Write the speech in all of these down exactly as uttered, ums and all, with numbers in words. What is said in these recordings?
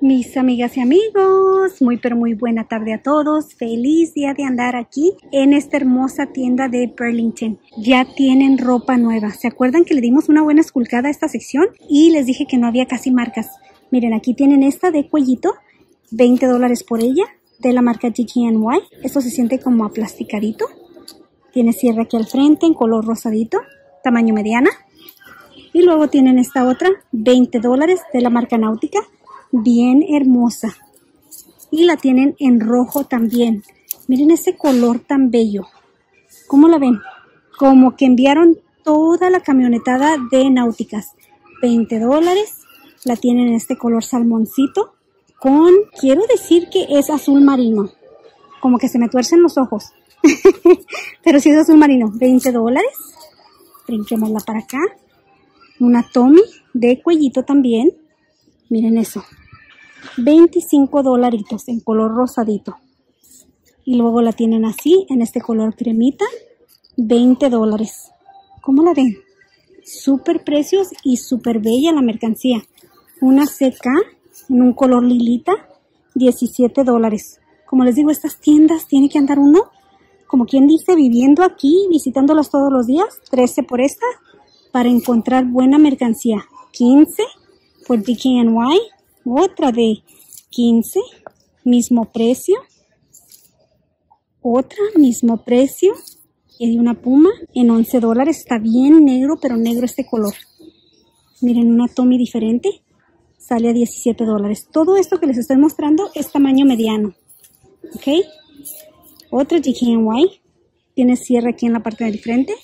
Mis amigas y amigos, muy pero muy buena tarde a todos. Feliz día de andar aquí en esta hermosa tienda de Burlington. Ya tienen ropa nueva. ¿Se acuerdan que le dimos una buena esculcada a esta sección? Y les dije que no había casi marcas. Miren, aquí tienen esta de cuellito, veinte dólares por ella, de la marca D K N Y. Esto se siente como aplasticadito. Tiene cierre aquí al frente en color rosadito, tamaño mediana. Y luego tienen esta otra, veinte dólares, de la marca Náutica. Bien hermosa. Y la tienen en rojo también. Miren ese color tan bello. ¿Cómo la ven? Como que enviaron toda la camionetada de Náuticas. veinte dólares. La tienen en este color salmoncito. Con, quiero decir que es azul marino. Como que se me tuercen los ojos. Pero sí es azul marino. veinte dólares. Brinquémosla para acá. Una Tommy de cuellito también. Miren eso. veinticinco dolaritos en color rosadito. Y luego la tienen así, en este color cremita. veinte dólares. ¿Cómo la ven? Súper precios y súper bella la mercancía. Una C K en un color lilita. diecisiete dólares. Como les digo, estas tiendas tiene que andar uno, como quien dice, viviendo aquí, visitándolas todos los días. trece por esta, para encontrar buena mercancía. quince por D K N Y. Otra de quince, mismo precio. Otra, mismo precio. Y una Puma en once dólares. Está bien negro, pero negro este color. Miren, una Tommy diferente. Sale a diecisiete dólares. Todo esto que les estoy mostrando es tamaño mediano. ¿Ok? Otro D K N Y. Tiene cierre aquí en la parte del frente.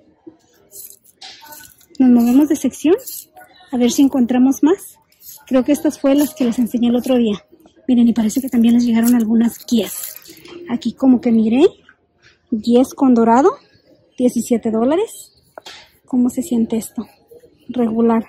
Nos movemos de sección. A ver si encontramos más. Creo que estas fue las que les enseñé el otro día. Miren, y parece que también les llegaron algunas guías. Aquí como que miré. Guías con dorado. diecisiete dólares. ¿Cómo se siente esto? Regular.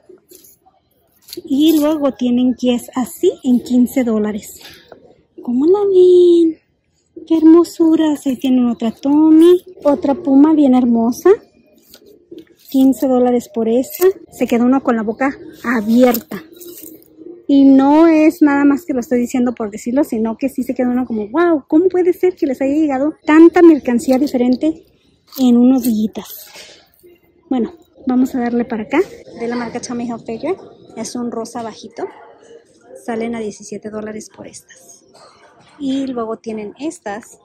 Y luego tienen guías así en quince dólares. ¿Cómo la ven? ¡Qué hermosuras! Ahí tienen otra Tommy. Otra Puma bien hermosa. quince dólares por esa. Se queda uno con la boca abierta. Y no es nada más que lo estoy diciendo por decirlo, sino que sí se queda uno como, wow, ¿cómo puede ser que les haya llegado tanta mercancía diferente en unos días? Bueno, vamos a darle para acá. De la marca Tommy Hilfiger. Es un rosa bajito. Salen a diecisiete dólares por estas. Y luego tienen estas,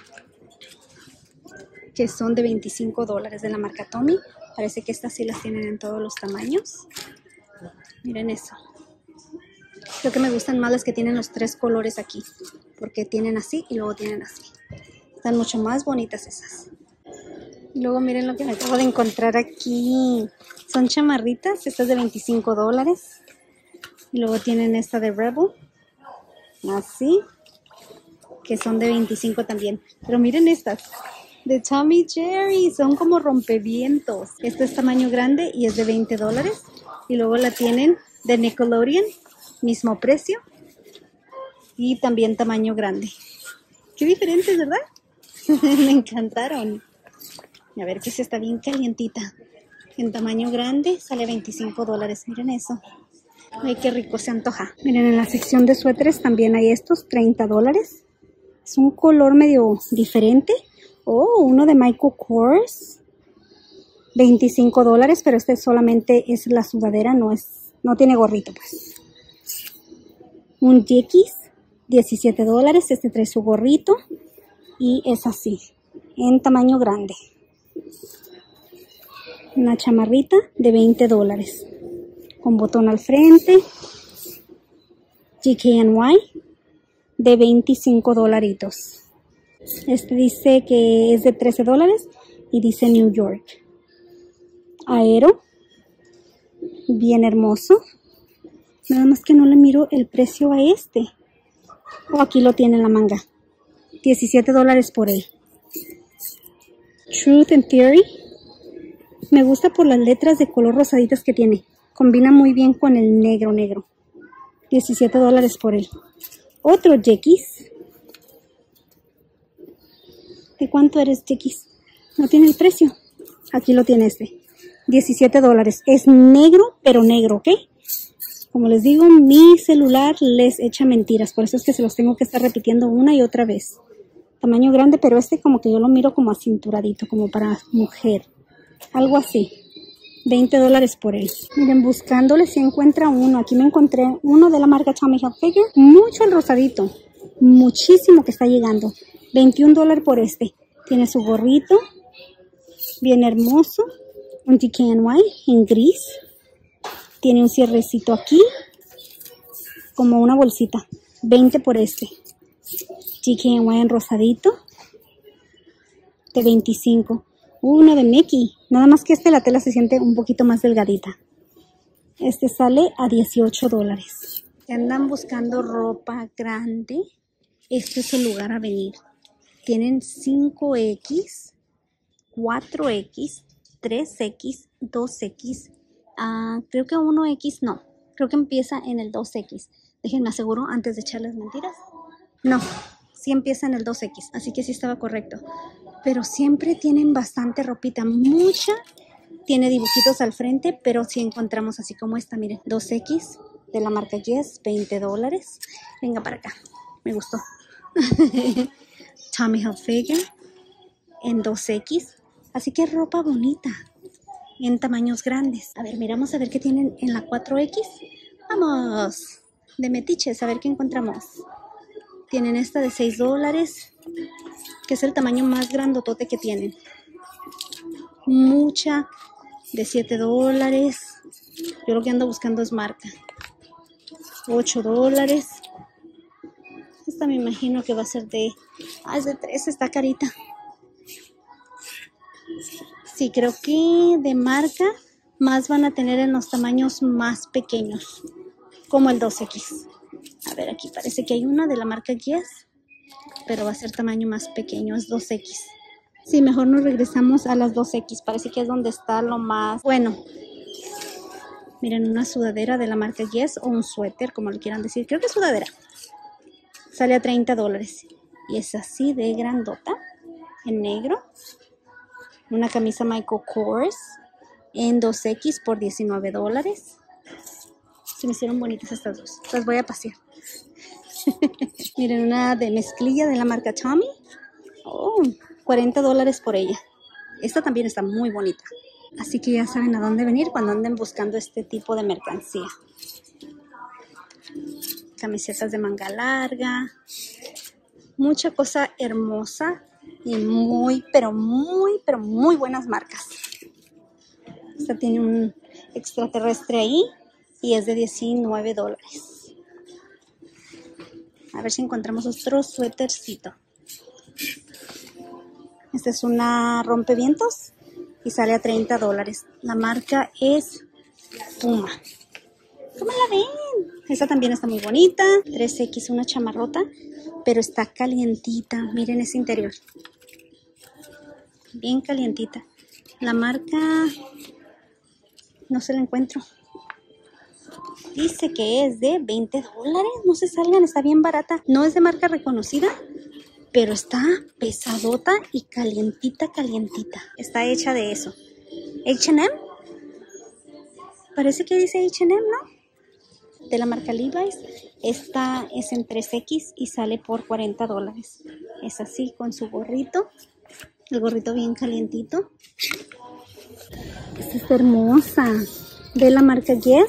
que son de veinticinco dólares de la marca Tommy. Parece que estas sí las tienen en todos los tamaños. Miren eso. Lo que me gustan más es que tienen los tres colores aquí. Porque tienen así y luego tienen así. Están mucho más bonitas esas. Y luego miren lo que me acabo de encontrar aquí. Son chamarritas. Estas de veinticinco dólares. Y luego tienen esta de Rebel. Así. Que son de veinticinco también. Pero miren estas. De Tommy Jerry. Son como rompevientos. Esta es tamaño grande y es de veinte dólares. Y luego la tienen de Nickelodeon. Mismo precio. Y también tamaño grande. Qué diferentes, ¿verdad? Me encantaron. A ver que si está bien calientita. En tamaño grande sale veinticinco dólares. Miren eso. Ay, qué rico, se antoja. Miren, en la sección de suéteres también hay estos, treinta dólares. Es un color medio diferente. Oh, uno de Michael Kors. veinticinco dólares, pero este solamente es la sudadera, no es, no tiene gorrito, pues. Un Dickies, diecisiete dólares. Este trae su gorrito y es así, en tamaño grande. Una chamarrita de veinte dólares. Con botón al frente. D K N Y de veinticinco dolaritos. Este dice que es de trece dólares y dice New York. Aero. Bien hermoso. Nada más que no le miro el precio a este. Oh, aquí lo tiene en la manga. diecisiete dólares por él. Truth and Theory. Me gusta por las letras de color rosaditas que tiene. Combina muy bien con el negro negro. diecisiete dólares por él. Otro Dickies. ¿De cuánto eres, Dickies? No tiene el precio. Aquí lo tiene este. diecisiete dólares. Es negro, pero negro, ¿ok? Como les digo, mi celular les echa mentiras, por eso es que se los tengo que estar repitiendo una y otra vez. Tamaño grande, pero este como que yo lo miro como acinturadito, como para mujer. Algo así. veinte dólares por él. Miren, buscándole si encuentra uno. Aquí me encontré uno de la marca Tommy Hilfiger. Mucho el rosadito. Muchísimo que está llegando. veintiún dólares por este. Tiene su gorrito. Bien hermoso. Un D K N Y en gris. Tiene un cierrecito aquí. Como una bolsita. veinte por este. D K N Y en rosadito. De veinticinco. Uno de Mickey. Nada más que este la tela se siente un poquito más delgadita. Este sale a dieciocho dólares. Si andan buscando ropa grande, este es el lugar a venir. Tienen cinco equis, cuatro equis, tres equis, dos equis. Uh, creo que uno equis no. Creo que empieza en el dos equis. Déjenme aseguro antes de echarles mentiras. No, sí empieza en el dos equis. Así que sí estaba correcto. Pero siempre tienen bastante ropita, mucha, tiene dibujitos al frente, pero si sí encontramos así como esta, miren, dos equis de la marca Guess, veinte dólares. Venga para acá, me gustó. Tommy Hilfiger en dos equis, así que ropa bonita, en tamaños grandes. A ver, miramos a ver qué tienen en la cuatro equis. Vamos, de metiches, a ver qué encontramos. Tienen esta de seis dólares. Que es el tamaño más grandotote que tienen. Mucha de siete dólares. Yo lo que ando buscando es marca. ocho dólares. Esta me imagino que va a ser de... Ah, es de tres, está carita. Sí, creo que de marca más van a tener en los tamaños más pequeños. Como el dos equis. A ver, aquí parece que hay una de la marca Guess. Pero va a ser tamaño más pequeño, es dos equis. Sí, mejor nos regresamos a las dos equis. Parece que es donde está lo más bueno. Miren, una sudadera de la marca Guess o un suéter, como le quieran decir. Creo que es sudadera. Sale a treinta dólares. Y es así de grandota, en negro. Una camisa Michael Kors en dos equis por diecinueve dólares. Se me hicieron bonitas estas dos. Las voy a pasear. Miren, una de mezclilla de la marca Tommy. Oh, cuarenta dólares por ella. Esta también está muy bonita. Así que ya saben a dónde venir cuando anden buscando este tipo de mercancía. Camisetas de manga larga. Mucha cosa hermosa. Y muy, pero muy, pero muy buenas marcas. Esta tiene un extraterrestre ahí. Y es de diecinueve dólares. A ver si encontramos otro suétercito. Esta es una rompevientos y sale a treinta dólares. La marca es Puma. ¿Cómo la ven? Esta también está muy bonita. tres equis, una chamarrota, pero está calientita. Miren ese interior. Bien calientita. La marca no se la encuentro. Dice que es de veinte dólares. No se salgan, está bien barata. No es de marca reconocida, pero está pesadota y calientita, calientita. Está hecha de eso. H and M. Parece que dice H and M, ¿no? De la marca Levi's. Esta es en tres equis y sale por cuarenta dólares. Es así con su gorrito. El gorrito bien calientito. Esta es hermosa. De la marca Guess.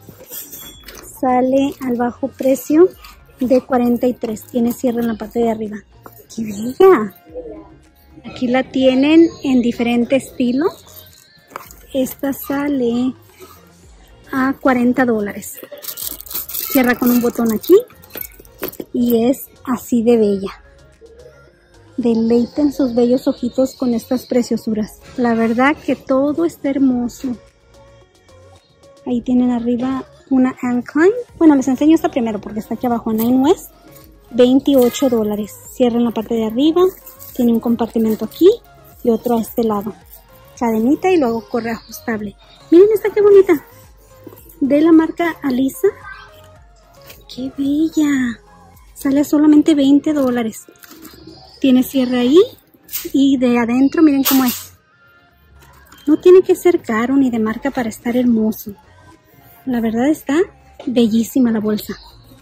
Sale al bajo precio de cuarenta y tres. Tiene cierre en la parte de arriba. ¡Qué bella! Aquí la tienen en diferente estilo. Esta sale a cuarenta dólares. Cierra con un botón aquí. Y es así de bella. Deleiten sus bellos ojitos con estas preciosuras. La verdad que todo está hermoso. Ahí tienen arriba una Anne Klein. Bueno, les enseño esta primero porque está aquí abajo. Nine West. veintiocho dólares. Cierra en la parte de arriba. Tiene un compartimento aquí y otro a este lado. Cadenita y luego corre ajustable. Miren esta qué bonita. De la marca Alisa. ¡Qué bella! Sale a solamente veinte dólares. Tiene cierre ahí. Y de adentro miren cómo es. No tiene que ser caro ni de marca para estar hermoso. La verdad está Bellísima la bolsa.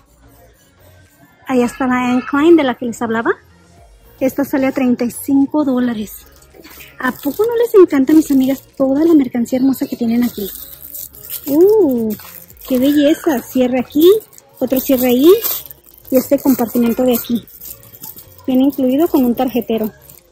Allá está la Anne Klein de la que les hablaba. Esta sale a treinta y cinco dólares. ¿A poco no les encanta, mis amigas, toda la mercancía hermosa que tienen aquí? ¡Uh! ¡Qué belleza! Cierre aquí, otro cierre ahí y este compartimento de aquí. Viene incluido con un tarjetero.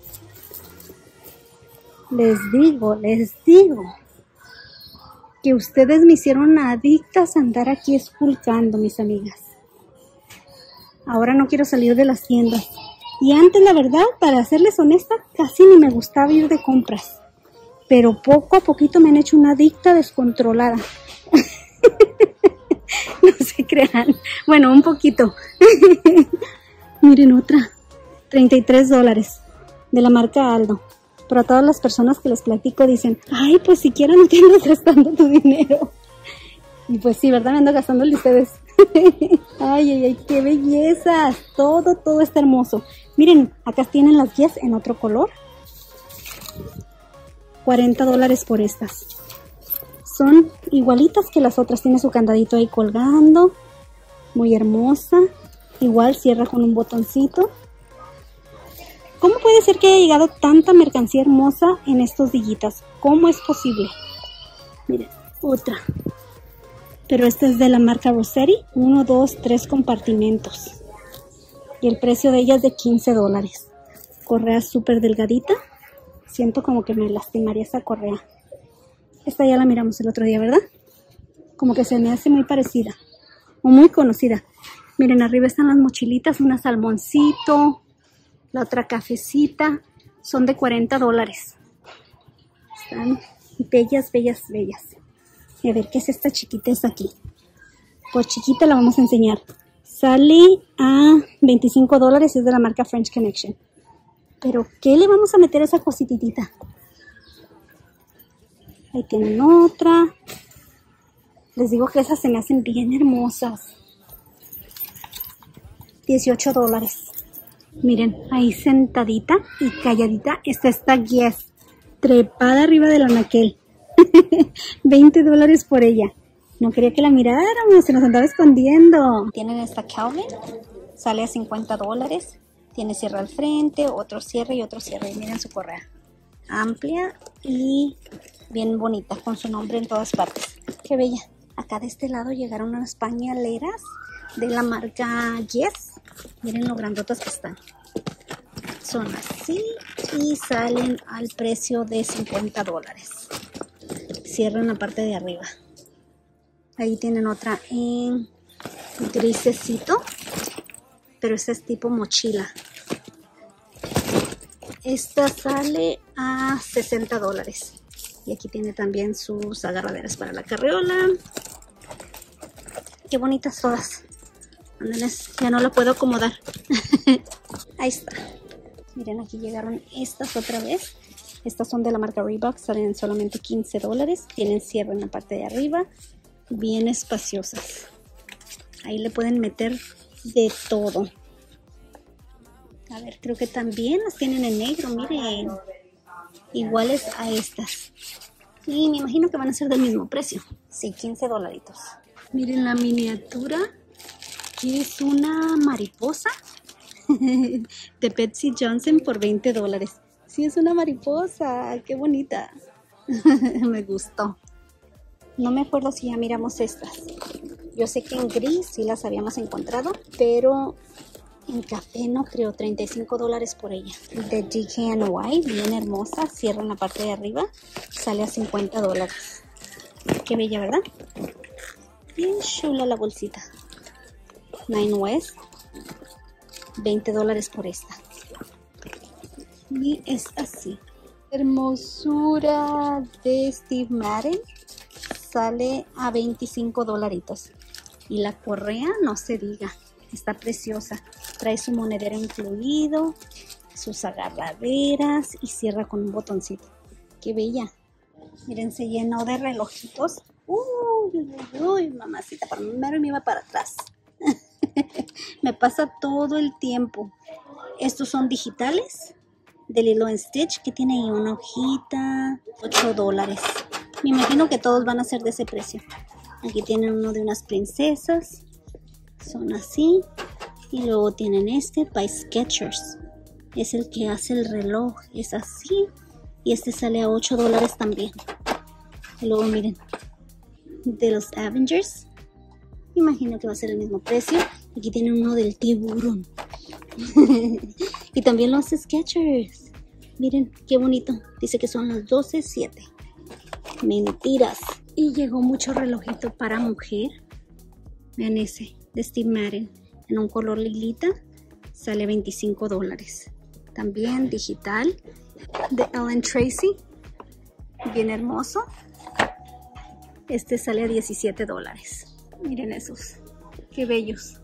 Les digo, les digo que ustedes me hicieron adictas a andar aquí esculcando, mis amigas. Ahora no quiero salir de las tiendas. Y antes, la verdad, para serles honesta, casi ni me gustaba ir de compras. Pero poco a poquito me han hecho una adicta descontrolada. No se crean. Bueno, un poquito. Miren otra. treinta y tres dólares. De la marca Aldo. Pero a todas las personas que les platico dicen, ay, pues siquiera no te andas gastando tu dinero. Y pues sí, ¿verdad? Me ando gastando el de ustedes. Ay, ay, ay, qué bellezas. Todo, todo está hermoso. Miren, acá tienen las guías en otro color. cuarenta dólares por estas. Son igualitas que las otras. Tiene su candadito ahí colgando. Muy hermosa. Igual cierra con un botoncito. ¿Cómo puede ser que haya llegado tanta mercancía hermosa en estos dillitas? ¿Cómo es posible? Miren, otra. Pero esta es de la marca Rossetti. Uno, dos, tres compartimentos. Y el precio de ella es de quince dólares. Correa súper delgadita. Siento como que me lastimaría esa correa. Esta ya la miramos el otro día, ¿verdad? Como que se me hace muy parecida. O muy conocida. Miren, arriba están las mochilitas. Una salmoncito. La otra cafecita. Son de cuarenta dólares. Están bellas, bellas, bellas. Y a ver, ¿qué es esta chiquita? Es aquí. Pues chiquita la vamos a enseñar. Sale a veinticinco dólares. Es de la marca French Connection. Pero, ¿qué le vamos a meter a esa cosititita? Ahí tienen otra. Les digo que esas se me hacen bien hermosas. dieciocho dólares. Miren, ahí sentadita y calladita está esta Guess. Trepada arriba del anaquel. veinte dólares por ella. No quería que la miráramos, se nos andaba escondiendo. Tienen esta Calvin. Sale a cincuenta dólares. Tiene cierre al frente, otro cierre y otro cierre. Y miren su correa. Amplia y bien bonita, con su nombre en todas partes. Qué bella. Acá de este lado llegaron unas pañaleras de la marca Guess. Miren lo grandotas que están. Son así y salen al precio de cincuenta dólares. Cierran la parte de arriba. Ahí tienen otra en grisecito. Pero esta es tipo mochila. Esta sale a sesenta dólares. Y aquí tiene también sus agarraderas para la carriola. Qué bonitas todas. Ándenles, ya no la puedo acomodar. Ahí está. Miren, aquí llegaron estas otra vez. Estas son de la marca Reebok. Salen solamente quince dólares. Tienen cierre en la parte de arriba. Bien espaciosas. Ahí le pueden meter de todo. A ver, creo que también las tienen en negro, miren. Iguales a estas. Y me imagino que van a ser del mismo precio. Sí, quince dolaritos. Miren la miniatura, que es una mariposa de Betsy Johnson por veinte dólares. Sí, es una mariposa, qué bonita. Me gustó. No me acuerdo si ya miramos estas. Yo sé que en gris sí las habíamos encontrado, pero en café no creo. Treinta y cinco dólares por ella. De D K N Y, bien hermosa. Cierra en la parte de arriba. Sale a cincuenta dólares. Qué bella, ¿verdad? Bien chula la bolsita. Nine West. veinte dólares por esta. Y es así. Hermosura de Steve Madden. Sale a veinticinco dolaritos. Y la correa no se diga. Está preciosa. Trae su monedero incluido. Sus agarraderas. Y cierra con un botoncito. Qué bella. Miren, se llenó de relojitos. Uy, uy, uy, mamacita. Primero me iba para atrás. Me pasa todo el tiempo. Estos son digitales. De Lilo and Stitch. Que tiene ahí una hojita. ocho dólares. Me imagino que todos van a ser de ese precio. Aquí tienen uno de unas princesas. Son así. Y luego tienen este by Skechers. Es el que hace el reloj. Es así. Y este sale a ocho dólares también. Y luego miren. De los Avengers. Imagino que va a ser el mismo precio. Aquí tienen uno del tiburón. Y también los Skechers. Miren qué bonito. Dice que son las doce siete. Mentiras. Y llegó mucho relojito para mujer. Vean ese de Steve Madden. En un color lilita. Sale veinticinco dólares. También digital. De Ellen Tracy. Bien hermoso. Este sale a diecisiete dólares. Miren esos. Qué bellos.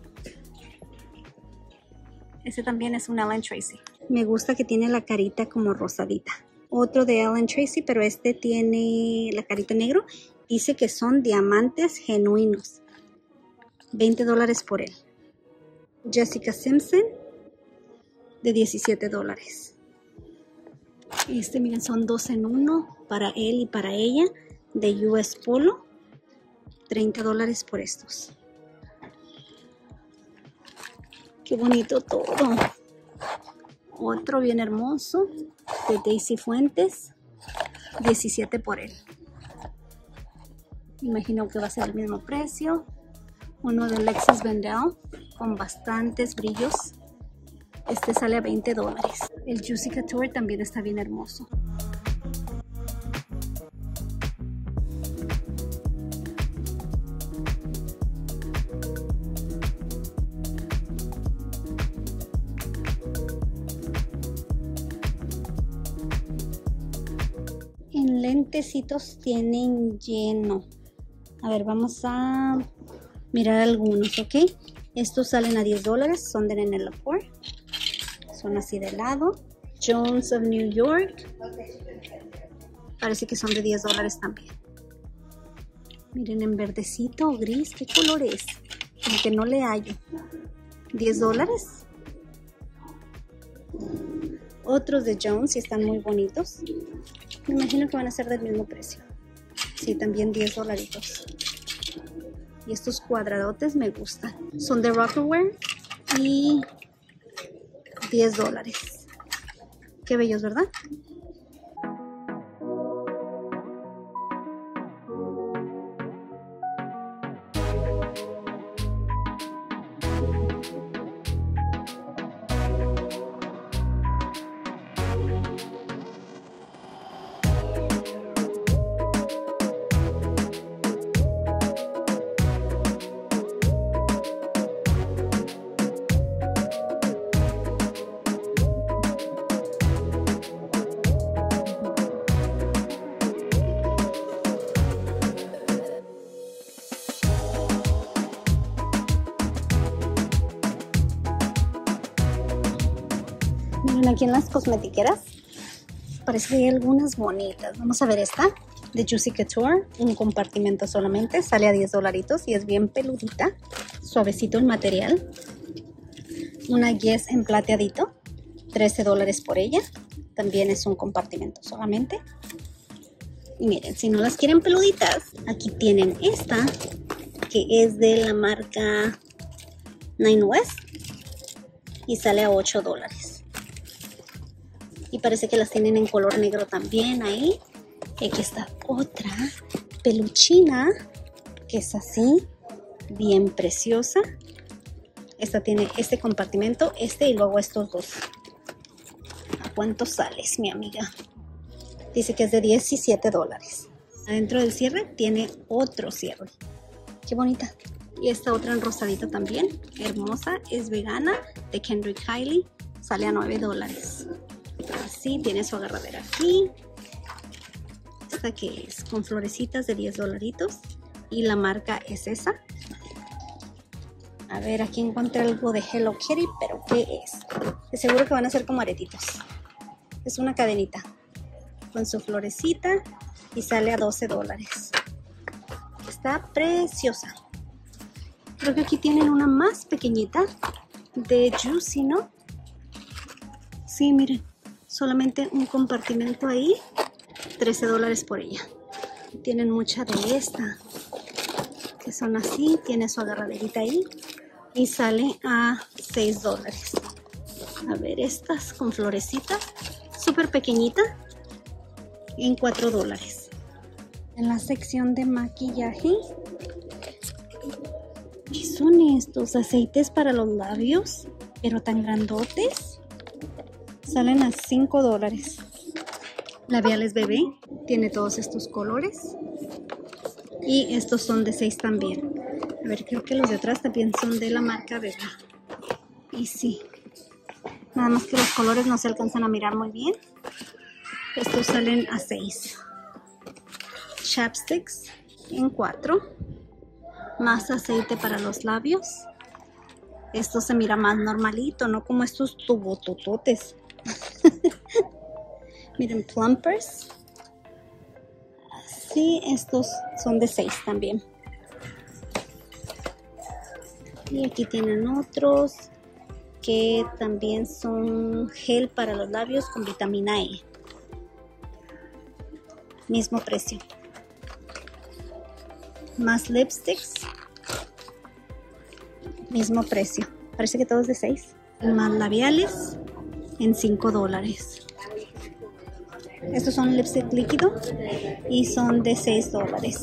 Este también es un Ellen Tracy. Me gusta que tiene la carita como rosadita. Otro de Ellen Tracy, pero este tiene la carita negro. Dice que son diamantes genuinos. veinte dólares por él. Jessica Simpson de diecisiete dólares. Este, miren, son dos en uno para él y para ella de U S Polo. treinta dólares por estos. Qué bonito todo. Otro bien hermoso de Daisy Fuentes. diecisiete por él. Imagino que va a ser el mismo precio. Uno de Lexus Vendel con bastantes brillos. Este sale a veinte dólares. El Juicy Couture también está bien hermoso. En lentecitos tienen lleno. A ver, vamos a mirar algunos, ¿ok? Estos salen a diez dólares, son de Nene Laporte. Son así de lado. Jones of New York. Parece que son de diez dólares también. Miren, en verdecito o gris, ¿qué color es? Como que no le hallo. diez dólares. Otros de Jones y están muy bonitos. Me imagino que van a ser del mismo precio. Sí, también diez dolaritos. Y estos cuadradotes me gustan. Son de Rockaware y diez dólares. Qué bellos, ¿verdad? Miren, aquí en las cosmetiqueras parece que hay algunas bonitas. Vamos a ver esta de Juicy Couture, un compartimento solamente, sale a diez dolaritos y es bien peludita, suavecito el material. Una Guess en plateadito, trece dólares por ella, también es un compartimento solamente. Y miren, si no las quieren peluditas, aquí tienen esta que es de la marca Nine West y sale a ocho dólares. Y parece que las tienen en color negro también ahí. Y aquí está otra peluchina que es así, bien preciosa. Esta tiene este compartimento, este y luego estos dos. ¿A cuánto sales, mi amiga? Dice que es de diecisiete dólares. Adentro del cierre tiene otro cierre. Qué bonita. Y esta otra en rosadita también, hermosa, es vegana, de Kendrick Kylie, sale a nueve dólares. Así, tiene su agarradera aquí. Esta que es con florecitas de diez dolaritos. Y la marca es esa. A ver, aquí encontré algo de Hello Kitty, pero ¿qué es? De seguro que van a ser como aretitos. Es una cadenita con su florecita y sale a doce dólares. Está preciosa. Creo que aquí tienen una más pequeñita de Juicy, ¿no? Sí, miren. Solamente un compartimento ahí, trece dólares por ella. Tienen mucha de esta. Son así, tiene su agarraderita ahí y sale a seis dólares. A ver, estas con florecitas, súper pequeñita, en cuatro dólares. En la sección de maquillaje, ¿qué son estos? Aceites para los labios, pero tan grandotes. Salen a cinco dólares. Labiales bebé, tiene todos estos colores. Y estos son de seis también. A ver, creo que los de atrás también son de la marca bebé. Y sí, nada más que los colores no se alcanzan a mirar muy bien. Estos salen a seis. Chapsticks en cuatro. Más aceite para los labios. Esto se mira más normalito, no como estos tubotototes. Miren, plumpers. Sí, estos son de seis también. Y aquí tienen otros que también son gel para los labios con vitamina E. Mismo precio. Más lipsticks. Mismo precio. Parece que todos de seis. Más labiales en cinco dólares. Estos son lipstick líquido y son de seis dólares.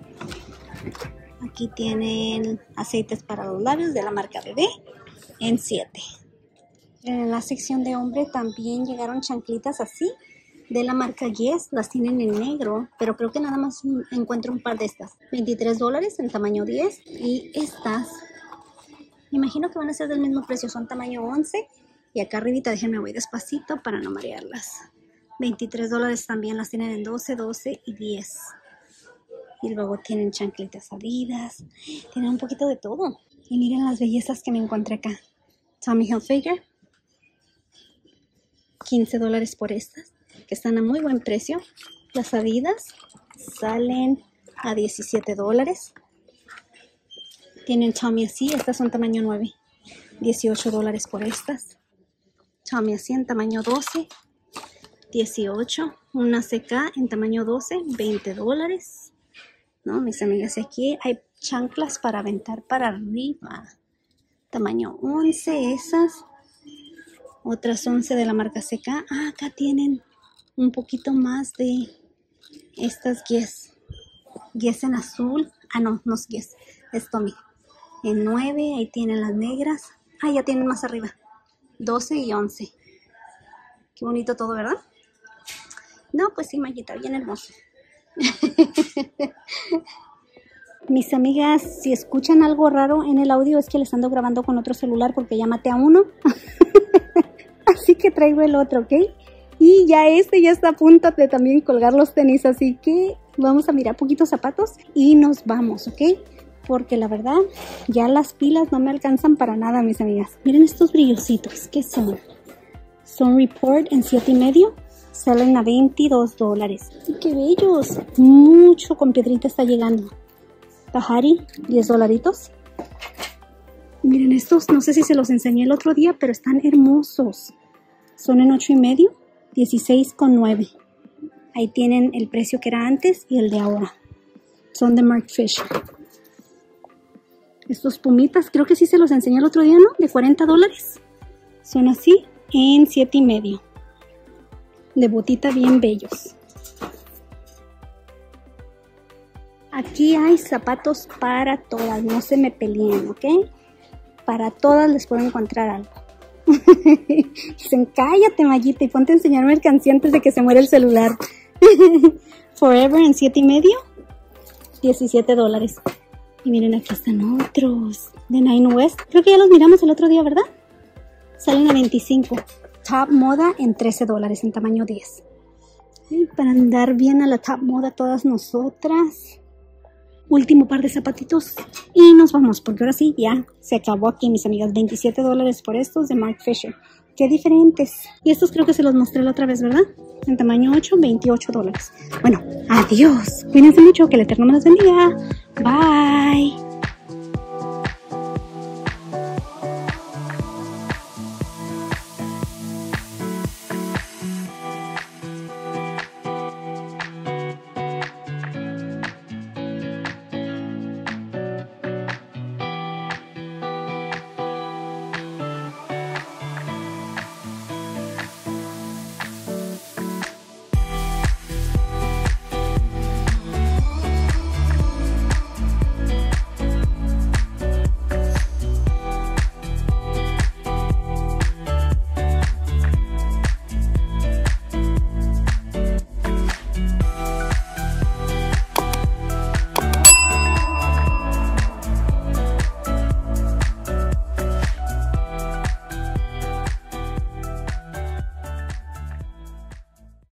Aquí tienen aceites para los labios de la marca bebé en siete. En la sección de hombre también llegaron chanclitas así de la marca Guess. Las tienen en negro, pero creo que nada más encuentro un par de estas. veintitrés dólares en tamaño diez. Y estas, me imagino que van a ser del mismo precio, son tamaño once. Y acá arribita, déjenme voy despacito para no marearlas. veintitrés dólares también, las tienen en doce, doce y diez. Y luego tienen chanclitas Adidas. Tienen un poquito de todo. Y miren las bellezas que me encontré acá. Tommy Hilfiger. quince dólares por estas, que están a muy buen precio. Las Adidas salen a diecisiete dólares. Tienen Tommy así, estas son tamaño nueve. dieciocho dólares por estas. Tommy así en tamaño doce. dieciocho. Una C K en tamaño doce. veinte dólares. No, mis amigas, aquí hay chanclas para aventar para arriba. Tamaño once esas. Otras once de la marca C K. Ah, acá tienen un poquito más de estas Guess. Guess en azul. Ah, no, no es Guess. Es Tommy. En nueve, ahí tienen las negras. Ah, ya tienen más arriba. doce y once. Qué bonito todo, ¿verdad? No, pues sí, Mayita, bien hermoso. Mis amigas, si escuchan algo raro en el audio es que les ando grabando con otro celular porque ya maté a uno. Así que traigo el otro, ¿ok? Y ya este ya está a punto de también colgar los tenis, así que vamos a mirar poquitos zapatos y nos vamos, ¿ok? Porque la verdad, ya las pilas no me alcanzan para nada, mis amigas. Miren estos brillositos, ¿qué son? Son Report en siete y medio. Salen a veintidós dólares. ¡Qué bellos! Mucho con piedrita está llegando. Tahari, diez dolaritos. Miren estos, no sé si se los enseñé el otro día, pero están hermosos. Son en ocho y medio, dieciséis con nueve. Ahí tienen el precio que era antes y el de ahora. Son de Marc Fisher. Estos pumitas, creo que sí se los enseñé el otro día, ¿no? De cuarenta dólares. Son así, en siete y medio. De botita bien bellos. Aquí hay zapatos para todas, no se me peleen, ¿ok? Para todas les puedo encontrar algo. Dicen, cállate, Mayita, y ponte a enseñar mercancía antes de que se muera el celular. Forever en siete y medio, diecisiete dólares. Y miren, aquí están otros de Nine West. Creo que ya los miramos el otro día, ¿verdad? Salen a veinticinco. Top Moda en trece dólares en tamaño diez. Y para andar bien a la Top Moda todas nosotras. Último par de zapatitos y nos vamos, porque ahora sí ya se acabó aquí, mis amigas. Veintisiete dólares por estos de Marc Fisher. Qué diferentes. Y estos creo que se los mostré la otra vez, ¿verdad? En tamaño ocho, veintiocho dólares. Bueno, adiós. Cuídense mucho, que el Eterno me los bendiga. Bye.